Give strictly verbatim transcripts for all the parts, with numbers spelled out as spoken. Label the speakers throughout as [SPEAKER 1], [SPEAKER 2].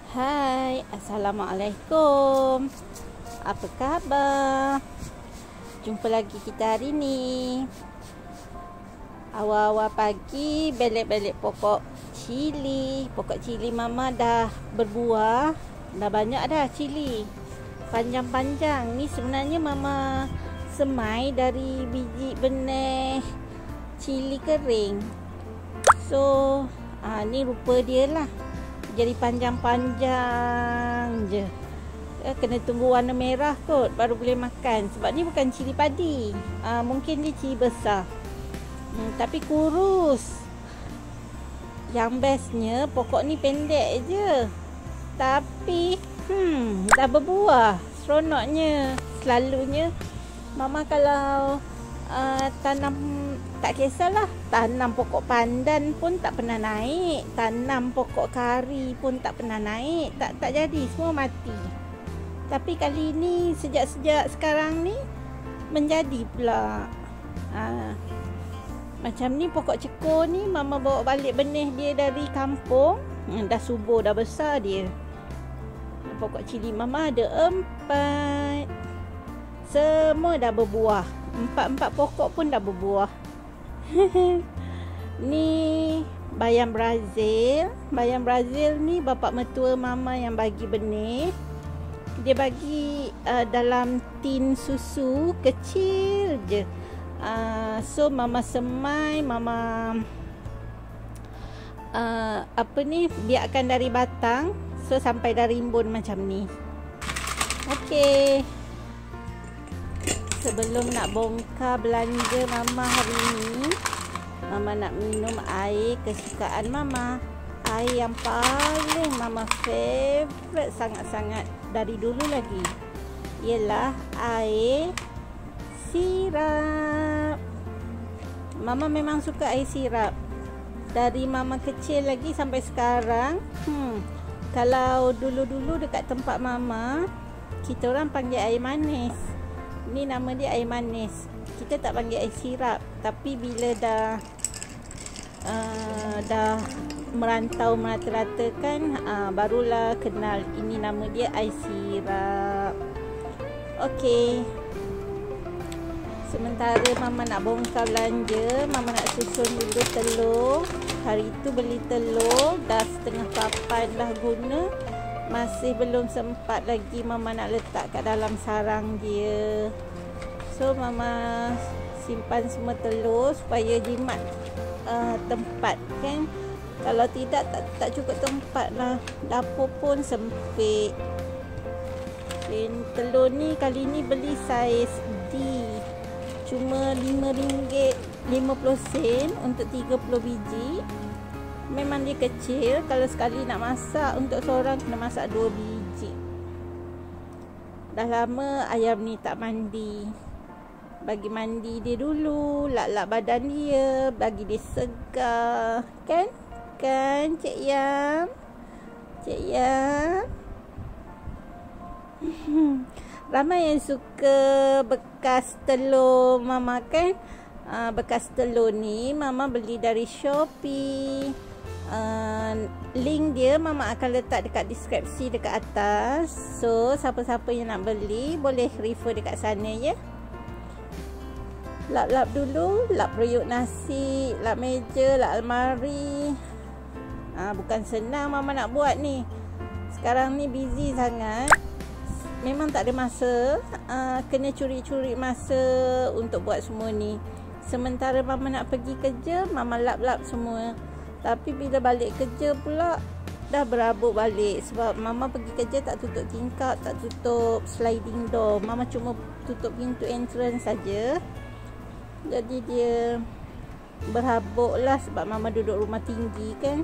[SPEAKER 1] Hai, Assalamualaikum. Apa khabar? Jumpa lagi kita hari ni. Awal-awal pagi belek-belek pokok cili. Pokok cili mama dah berbuah. Dah banyak dah cili. Panjang-panjang. Ni sebenarnya mama semai dari biji benih cili kering. So, ah, ni rupa dia lah. Jadi panjang-panjang je. Eh, kena tunggu warna merah kot baru boleh makan. Sebab ni bukan cili padi. Ah, mungkin dia cili besar. Hmm, tapi kurus. Yang bestnya pokok ni pendek je. Tapi hmm, dah berbuah. Seronoknya. Selalunya mama kalau uh, tanam, tak kisahlah, tanam pokok pandan pun tak pernah naik, tanam pokok kari pun tak pernah naik, tak tak jadi, semua mati. Tapi kali ni sejak-sejak sekarang ni menjadi pula. Ha, macam ni pokok cekur ni mama bawa balik benih dia dari kampung, dah subur, dah besar dia. Pokok cili mama ada empat, semua dah berbuah. Empat-empat pokok pun dah berbuah. Ni bayam Brazil. Bayam Brazil ni bapa mertua mama yang bagi benih. Dia bagi uh, dalam tin susu kecil je. Uh, so mama semai, mama uh, apa ni, biarkan dari batang, so sampai dah rimbun macam ni. Okey. Sebelum nak bongkar belanja mama hari ni, mama nak minum air kesukaan mama. Air yang paling mama favourite sangat-sangat dari dulu lagi, ialah air sirap. Mama memang suka air sirap. Dari mama kecil lagi sampai sekarang. Hmm, kalau dulu-dulu dekat tempat mama, kita orang panggil air manis. Ni nama dia air manis. Kita tak panggil air sirap. Tapi bila dah uh, dah merantau merata-rata kan, uh, barulah kenal ini nama dia air sirap. Okey. Sementara mama nak bongkar belanja, mama nak susun dulu telur. Hari tu beli telur dah setengah papan dah guna. Masih belum sempat lagi mama nak letak kat dalam sarang dia. So mama simpan semua telur supaya jimat uh, tempat kan. Kalau tidak tak, tak cukup tempat lah. Dapur pun sempit. Dan telur ni kali ni beli saiz D. Cuma lima ringgit lima puluh sen untuk tiga puluh biji. Memang dia kecil. Kalau sekali nak masak untuk seorang kena masak dua biji. Dah lama ayam ni tak mandi. Bagi mandi dia dulu, lap-lap badan dia, bagi dia segar. Kan? Kan Cik Yam? Cik Yam? Ramai yang suka bekas telur mama kan? Uh, bekas telur ni mama beli dari Shopee. Uh, link dia mama akan letak dekat deskripsi dekat atas. So siapa-siapa yang nak beli boleh refer dekat sana ya. Lap-lap dulu, lap periuk nasi, lap meja, lap almari. uh, Bukan senang mama nak buat ni. Sekarang ni busy sangat. Memang tak ada masa. uh, Kena curi-curi masa untuk buat semua ni. Sementara mama nak pergi kerja, mama lap-lap semua. Tapi bila balik kerja pula dah berabuk balik. Sebab mama pergi kerja tak tutup tingkap, tak tutup sliding door. Mama cuma tutup pintu entrance saja. Jadi dia berhabuk lah sebab mama duduk rumah tinggi kan.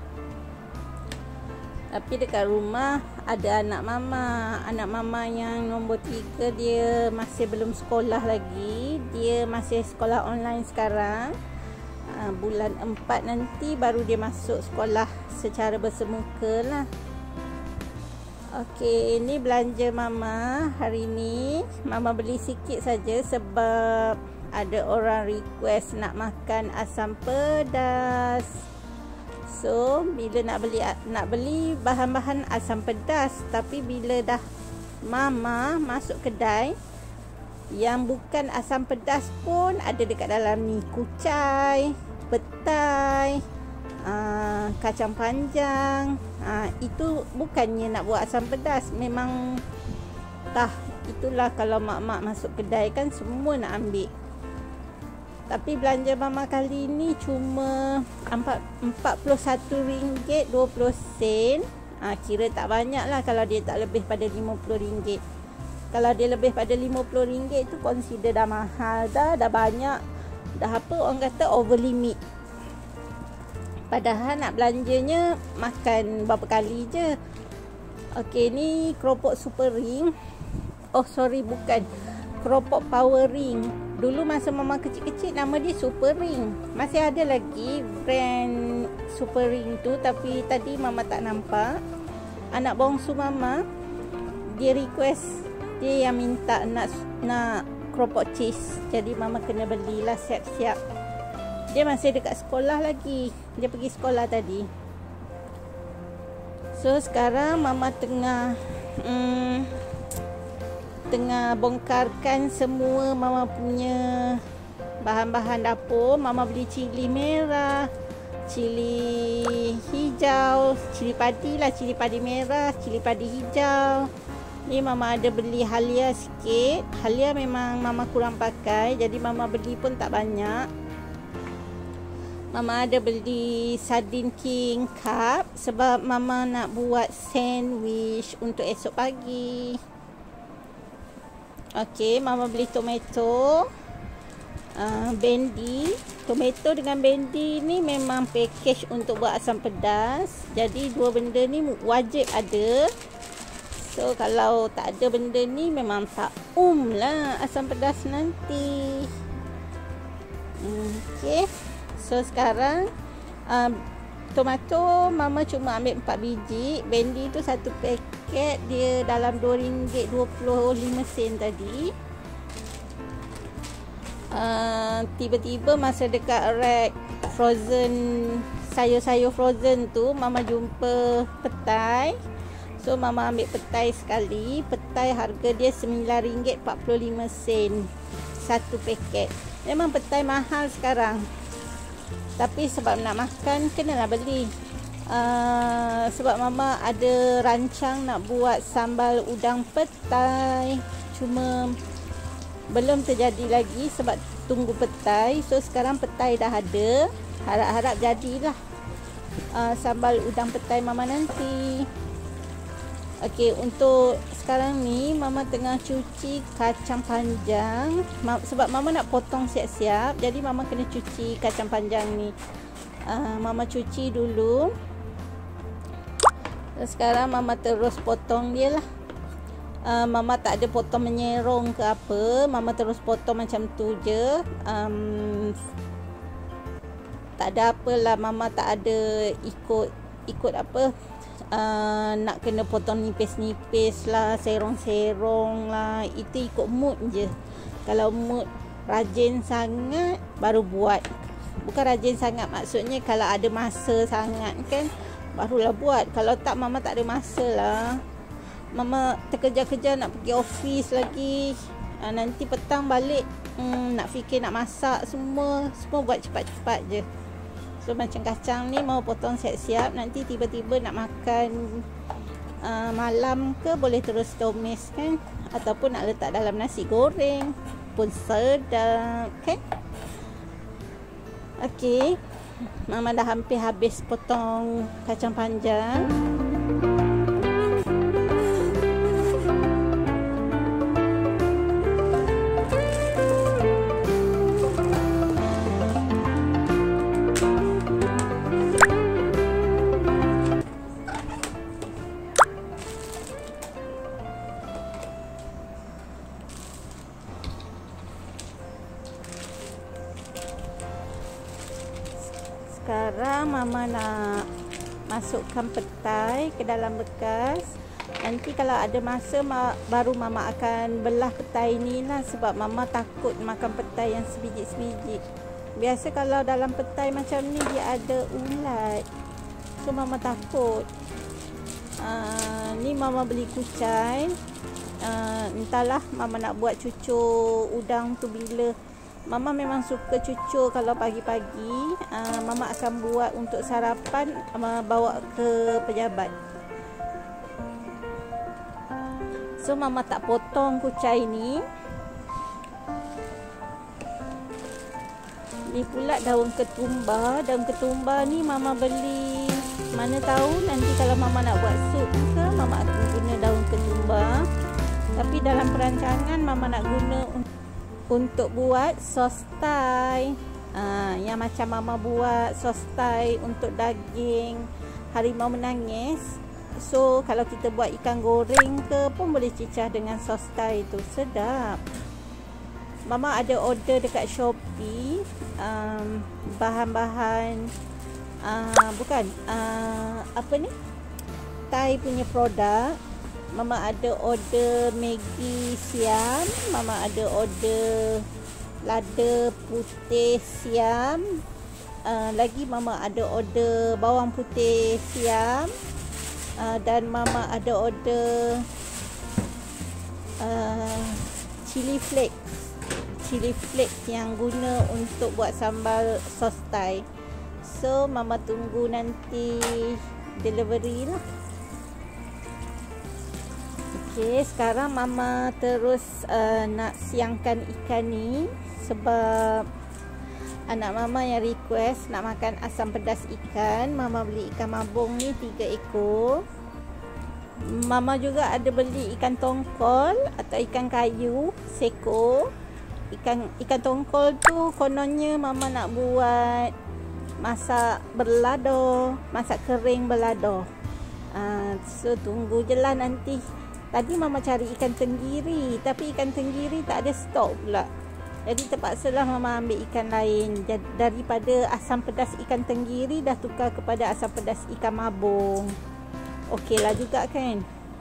[SPEAKER 1] Tapi dekat rumah ada anak mama. Anak mama yang nombor tiga, dia masih belum sekolah lagi. Dia masih sekolah online sekarang. Uh, bulan empat nanti baru dia masuk sekolah secara bersemuka lah. Okey, ini belanja mama hari ni. Mama beli sikit saja sebab ada orang request nak makan asam pedas. So bila nak beli nak beli bahan-bahan asam pedas, tapi bila dah mama masuk kedai yang bukan asam pedas pun ada dekat dalam ni. Kucai, petai, aa, kacang panjang. Aa, itu bukannya nak buat asam pedas, memang tah itulah kalau mak-mak masuk kedai kan semua nak ambil. Tapi belanja mama kali ni cuma empat puluh satu ringgit dua puluh sen. Ha, kira tak banyak lah kalau dia tak lebih pada lima puluh ringgit. Kalau dia lebih pada lima puluh ringgit tu consider dah mahal dah, dah banyak. Dah apa orang kata over limit. Padahal nak belanjanya makan berapa kali je. Okey, ni keropok super ring. Oh sorry, bukan. Keropok power ring. Dulu masa mama kecil-kecil nama dia Super Ring. Masih ada lagi brand Super Ring tu, tapi tadi mama tak nampak. Anak bongsu mama, dia request, dia yang minta nak nak keropok cheese. Jadi mama kena belilah siap-siap. Dia masih dekat sekolah lagi. Dia pergi sekolah tadi. So sekarang mama tengah hmm, tengah bongkarkan semua mama punya bahan-bahan dapur. Mama beli cili merah, cili hijau, cili padi lah, cili padi merah, cili padi hijau. Ni mama ada beli halia sikit. Halia memang mama kurang pakai, jadi mama beli pun tak banyak. Mama ada beli sardin king cup sebab mama nak buat sandwich untuk esok pagi. Okey, mama beli tomato, uh, bendi. Tomato dengan bendi ni memang package untuk buat asam pedas. Jadi dua benda ni wajib ada. So kalau tak ada benda ni memang tak um lah asam pedas nanti. Okey. So sekarang uh, tomato mama cuma ambil empat biji. Bendi tu satu paket dia dalam dua ringgit dua puluh lima sen tadi. Uh, tiba-tiba masa dekat rack frozen, sayur-sayur frozen tu, mama jumpa petai. So mama ambil petai sekali. Petai harga dia sembilan ringgit empat puluh lima sen satu paket. Memang petai mahal sekarang, tapi sebab nak makan kenalah beli. Uh, sebab mama ada rancang nak buat sambal udang petai, cuma belum terjadi lagi sebab tunggu petai. So sekarang petai dah ada, harap-harap jadilah uh, sambal udang petai mama nanti. Okey, untuk sekarang ni mama tengah cuci kacang panjang. Ma- sebab mama nak potong siap-siap, jadi mama kena cuci kacang panjang ni. Uh, mama cuci dulu. Sekarang mama terus potong dia lah. Uh, mama tak ada potong menyerong ke apa. Mama terus potong macam tu je. Um, tak ada apalah, mama tak ada ikut ikut apa. Uh, nak kena potong nipis-nipis lah, serong-serong lah. Itu ikut mood je. Kalau mood rajin sangat baru buat. Bukan rajin sangat, maksudnya kalau ada masa sangat kan barulah buat. Kalau tak, mama tak ada masa lah. Mama terkejar-kejar nak pergi office lagi. uh, Nanti petang balik, hmm, nak fikir nak masak semua. Semua buat cepat-cepat je. So macam kacang ni mau potong siap-siap, nanti tiba-tiba nak makan uh, malam ke boleh terus tumis kan, ataupun nak letak dalam nasi goreng pun sedap kan. Okey, mama dah hampir habis potong kacang panjang. Sekarang mama nak masukkan petai ke dalam bekas. Nanti kalau ada masa ma- baru mama akan belah petai ni lah, sebab mama takut makan petai yang sebiji-sebiji. Biasa kalau dalam petai macam ni dia ada ulat. So mama takut. Uh, ni mama beli kucai. Uh, entahlah mama nak buat cucur udang tu bila. Mama memang suka cucur kalau pagi-pagi. Uh, mama akan buat untuk sarapan, uh, bawa ke pejabat. So mama tak potong kucai ni. Ni pula daun ketumbar. Daun ketumbar ni mama beli, mana tahu nanti kalau mama nak buat sup ke, mama akan guna daun ketumbar. Tapi dalam perancangan mama nak guna untuk buat sos Thai. Ha, yang macam mama buat sos Thai untuk daging harimau menangis. So kalau kita buat ikan goreng ke pun boleh cicah dengan sos Thai tu, sedap. Mama ada order dekat Shopee um, bahan-bahan uh, bukan uh, apa ni, Thai punya produk. Mama ada order Maggi siam, mama ada order lada putih siam, uh, lagi mama ada order bawang putih siam, uh, dan mama ada order uh, chili flakes. Chili flakes yang guna untuk buat sambal sos Thai. So mama tunggu nanti delivery lah. Okay, sekarang mama terus uh, nak siangkan ikan ni sebab anak mama yang request nak makan asam pedas ikan. Mama beli ikan mabung ni tiga ekor. Mama juga ada beli ikan tongkol atau ikan kayu sekor. Ikan ikan tongkol tu kononnya mama nak buat masak berlado, masak kering berlado. Uh, so tunggu je lah nanti. Tadi mama cari ikan tenggiri, tapi ikan tenggiri tak ada stok pula. Jadi terpaksalah mama ambil ikan lain. Daripada asam pedas ikan tenggiri dah tukar kepada asam pedas ikan mabung. Okey lah juga kan?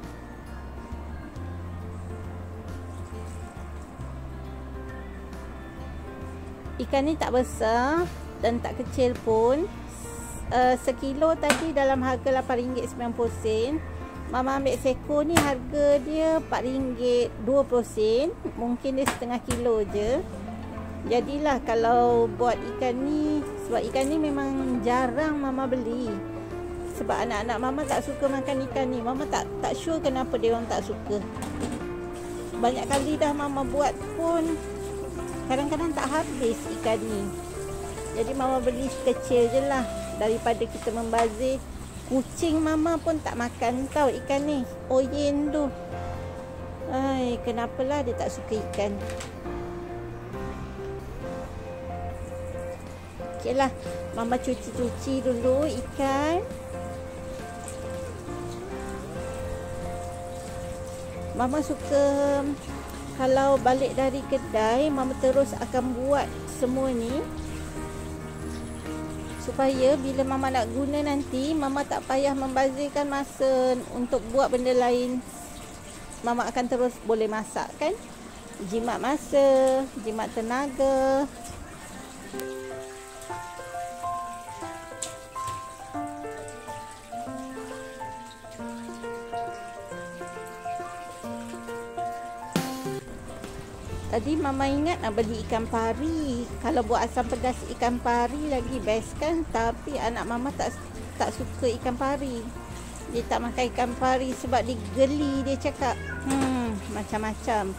[SPEAKER 1] Ikan ni tak besar dan tak kecil pun. Uh, sekilo tadi dalam harga lapan ringgit sembilan puluh sen. Mama ambil seko ni harga dia empat ringgit dua puluh sen. Mungkin dia setengah kilo je. Jadilah kalau buat ikan ni, sebab ikan ni memang jarang mama beli. Sebab anak-anak mama tak suka makan ikan ni. Mama tak tak sure kenapa dia orang tak suka. Banyak kali dah mama buat pun kadang-kadang tak habis ikan ni. Jadi mama beli kecil je lah, daripada kita membazir. Kucing mama pun tak makan tau ikan ni. Oyen tu. Ai, kenapalah dia tak suka ikan. Okey lah, mama cuci-cuci dulu ikan. Mama suka kalau balik dari kedai, mama terus akan buat semua ni supaya bila mama nak guna nanti, mama tak payah membazirkan masa untuk buat benda lain. Mama akan terus boleh masak kan? Jimat masa, jimat tenaga. Tadi mama ingat nak beli ikan pari. Kalau buat asam pedas ikan pari lagi best kan. Tapi anak mama tak tak suka ikan pari. Dia tak makan ikan pari sebab dia geli. Dia cakap hmm macam-macam.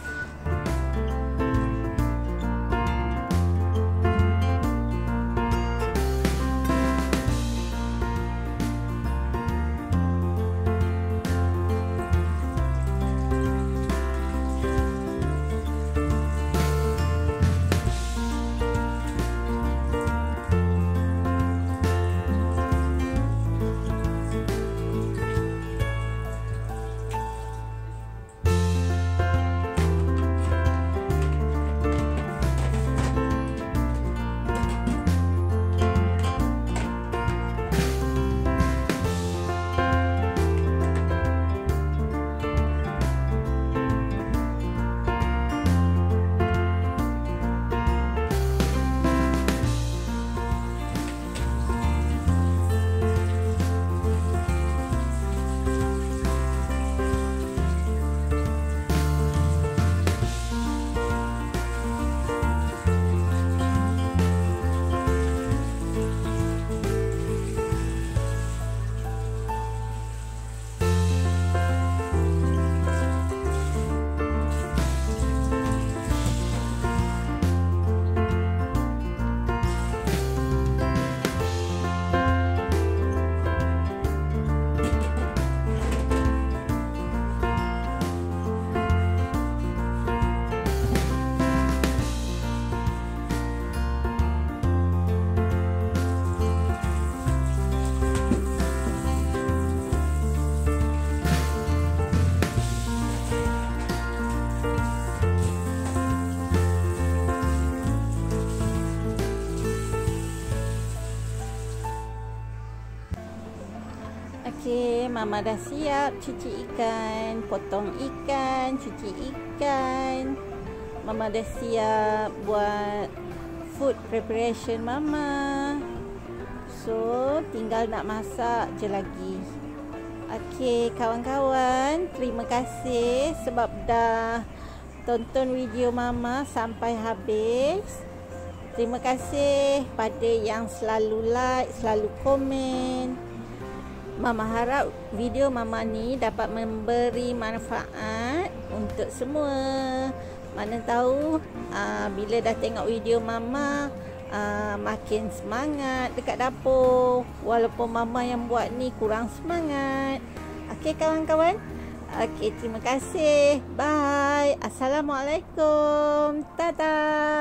[SPEAKER 1] Okey, Mama dah siap cuci ikan, potong ikan, cuci ikan. Mama dah siap buat food preparation Mama. So, tinggal nak masak je lagi. Okey, kawan-kawan, terima kasih sebab dah tonton video Mama sampai habis. Terima kasih pada yang selalu like, selalu komen. Mama harap video Mama ni dapat memberi manfaat untuk semua. Mana tahu aa, bila dah tengok video Mama aa, makin semangat dekat dapur. Walaupun Mama yang buat ni kurang semangat. Okey kawan-kawan. Okey, terima kasih. Bye. Assalamualaikum. Dadah.